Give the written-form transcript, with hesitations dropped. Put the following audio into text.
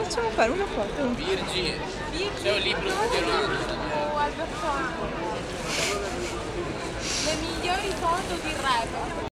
facciamo fare una foto. Virgi, c'è un libro su Albertone. Le migliori foto di rap.